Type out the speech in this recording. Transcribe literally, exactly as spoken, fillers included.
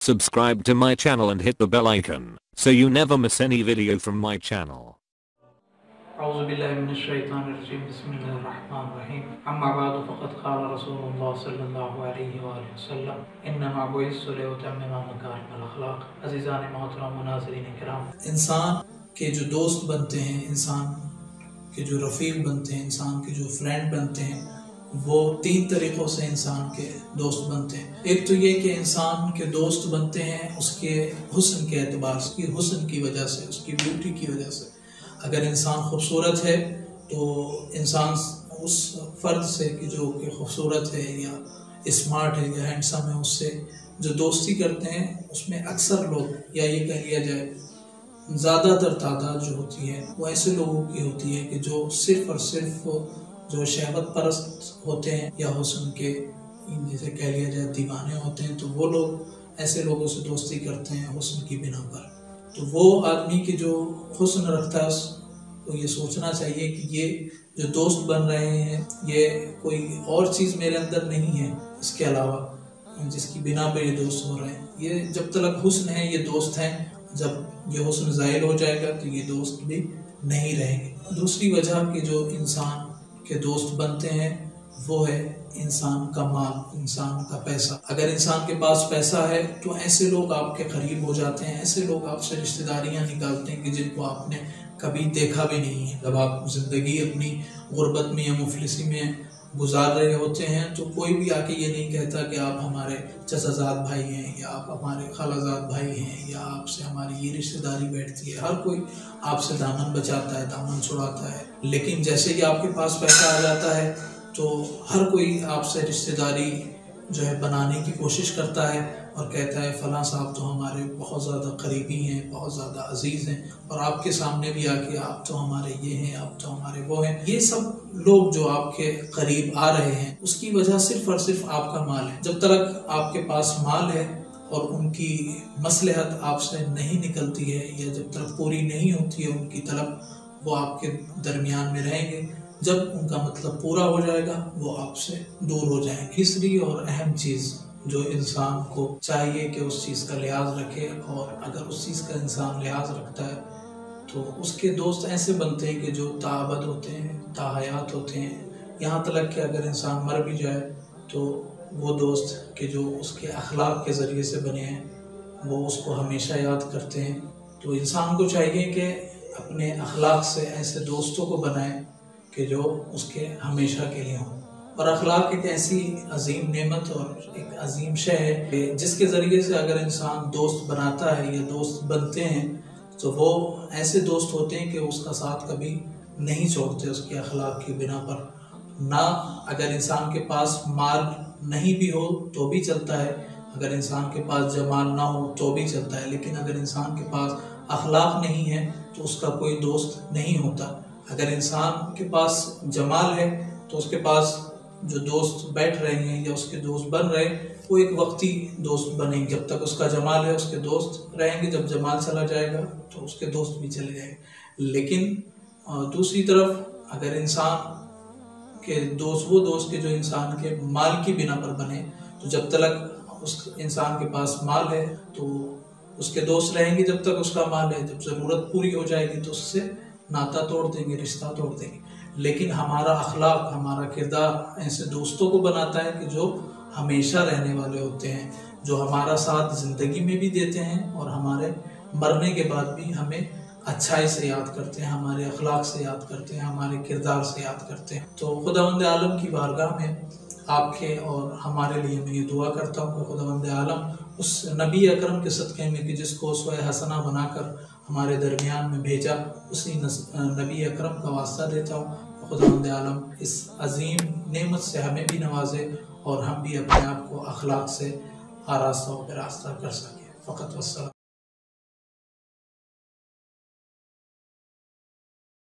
Subscribe to my channel and hit the bell icon so you never miss any video from my channel. أعوذ بالله من الشيطان الرجيم بسم الله الرحمن الرحيم أما بعد فقد قال رسول الله صلى الله عليه وآله وسلم إنما بعثت لأتمم مكارم الأخلاق. عزیزان محترم و ناظرین کرام، انسان کے جو دوست بنتے ہیں، انسان کے جو رفیق بنتے ہیں، انسان کے جو فرینڈ بنتے ہیں، وہ تین طریقوں سے انسان کے دوست بنتے ہیں. ایک تو یہ کہ انسان کے دوست بنتے ہیں اس کے حسن کے اعتبار سے، اس کی حسن کی وجہ سے، اس کی بیوٹی کی وجہ سے. اگر انسان خوبصورت ہے تو انسان اس فرد سے کہ جو کہ خوبصورت ہے یا اسمارٹ ہے یا ہینڈسم ہے، اس سے جو دوستی کرتے ہیں اس میں اکثر لوگ، یا یہ کہہ لیا جائے زیادہ تر تعداد جو ہوتی ہے وہ ایسے لوگوں کی ہوتی ہے کہ جو صرف اور صرف جو شہوت پرست ہوتے ہیں یا حسن کے جیسے کہہ لیا جائے دیوانے ہوتے ہیں، تو وہ لوگ ایسے لوگوں سے دوستی کرتے ہیں حسن کی بنا پر. تو وہ آدمی کی جو حسن رکھتا ہے اس کو یہ سوچنا چاہیے کہ یہ جو دوست بن رہے ہیں یہ کوئی اور چیز میرے اندر نہیں ہے اس کے علاوہ جس کی بنا پہ یہ دوست ہو رہے ہیں. یہ جب تک حسن ہے یہ دوست ہیں، جب یہ حسن زائل ہو جائے گا تو یہ دوست بھی نہیں رہیں گے. دوسری وجہ کہ جو انسان کے دوست بنتے ہیں وہ ہے انسان کا مال، انسان کا پیسہ. اگر انسان کے پاس پیسہ ہے تو ایسے لوگ آپ کے قریب ہو جاتے ہیں، ایسے لوگ آپ سے رشتہ داریاں نکالتے ہیں کہ جن کو آپ نے کبھی دیکھا بھی نہیں ہے. جب آپ زندگی اپنی غربت میں یا مفلسی میں گزار رہے ہوتے ہیں تو کوئی بھی آ کے یہ نہیں کہتا کہ آپ ہمارے چچا زاد بھائی ہیں یا آپ ہمارے خالہ زاد بھائی ہیں یا آپ سے ہماری یہ رشتہ داری بیٹھتی ہے. ہر کوئی آپ سے دامن بچاتا ہے، دامن چھڑاتا ہے. لیکن جیسے کہ آپ کے پاس پیسہ آ جاتا ہے تو ہر کوئی آپ سے رشتہ داری جو ہے بنانے کی کوشش کرتا ہے اور کہتا ہے فلاں صاحب تو ہمارے بہت زیادہ قریبی ہیں، بہت زیادہ عزیز ہیں، اور آپ کے سامنے بھی آ کے آپ تو ہمارے یہ ہیں، آپ تو ہمارے وہ ہیں. یہ سب لوگ جو آپ کے قریب آ رہے ہیں اس کی وجہ صرف اور صرف آپ کا مال ہے. جب تک آپ کے پاس مال ہے اور ان کی مصلحت آپ سے نہیں نکلتی ہے یا جب تک پوری نہیں ہوتی ہے ان کی طلب، وہ آپ کے درمیان میں رہیں گے. جب ان کا مطلب پورا ہو جائے گا وہ آپ سے دور ہو جائیں گے. تیسری اور اہم چیز جو انسان کو چاہیے کہ اس چیز کا لحاظ رکھے، اور اگر اس چیز کا انسان لحاظ رکھتا ہے تو اس کے دوست ایسے بنتے ہیں کہ جو تابد ہوتے ہیں، تاحیات ہوتے ہیں. یہاں تک کہ اگر انسان مر بھی جائے تو وہ دوست کہ جو اس کے اخلاق کے ذریعے سے بنے ہیں وہ اس کو ہمیشہ یاد کرتے ہیں. تو انسان کو چاہیے کہ اپنے اخلاق سے ایسے دوستوں کو بنائے کہ جو اس کے ہمیشہ کے لیے ہوں. اور اخلاق ایک ایسی عظیم نعمت اور ایک عظیم شے ہے کہ جس کے ذریعے سے اگر انسان دوست بناتا ہے یا دوست بنتے ہیں تو وہ ایسے دوست ہوتے ہیں کہ اس کا ساتھ کبھی نہیں چھوڑتے اس کے اخلاق کی بنا پر. نہ اگر انسان کے پاس مال نہیں بھی ہو تو بھی چلتا ہے، اگر انسان کے پاس جمال نہ ہو تو بھی چلتا ہے، لیکن اگر انسان کے پاس اخلاق نہیں ہے تو اس کا کوئی دوست نہیں ہوتا. اگر انسان کے پاس جمال ہے تو اس کے پاس جو دوست بیٹھ رہے ہیں یا اس کے دوست بن رہے ہیں وہ ایک وقتی دوست بنیں گے. جب تک اس کا جمال ہے اس کے دوست رہیں گے، جب جمال چلا جائے گا تو اس کے دوست بھی چلے جائیں گے. لیکن دوسری طرف اگر انسان کے دوست وہ دوست کے جو انسان کے مال کی بنا پر بنے، تو جب تک اس انسان کے پاس مال ہے تو اس کے دوست رہیں گے جب تک اس کا مال ہے. جب ضرورت پوری ہو جائے گی تو اس سے ناتا توڑ دیں گے، رشتہ توڑ دیں گے. لیکن ہمارا اخلاق، ہمارا کردار ایسے دوستوں کو بناتا ہے کہ جو ہمیشہ رہنے والے ہوتے ہیں، جو ہمارا ساتھ زندگی میں بھی دیتے ہیں اور ہمارے مرنے کے بعد بھی ہمیں اچھائی سے یاد کرتے ہیں، ہمارے اخلاق سے یاد کرتے ہیں، ہمارے کردار سے یاد کرتے ہیں. تو خداوند عالم کی بارگاہ میں آپ کے اور ہمارے لیے میں یہ دعا کرتا ہوں کہ خداوند عالم اس نبی اکرم کے صدقے میں کہ جس کو اسوہ حسنہ بنا کر ہمارے درمیان میں بھیجا، اسی نبی اکرم کا واسطہ دیتا ہوں کہ خداوند عالم اس عظیم نعمت سے ہمیں بھی نوازے اور ہم بھی اپنے آپ کو اخلاق سے آراستہ و براستہ کر سکیں. فقط والسلام.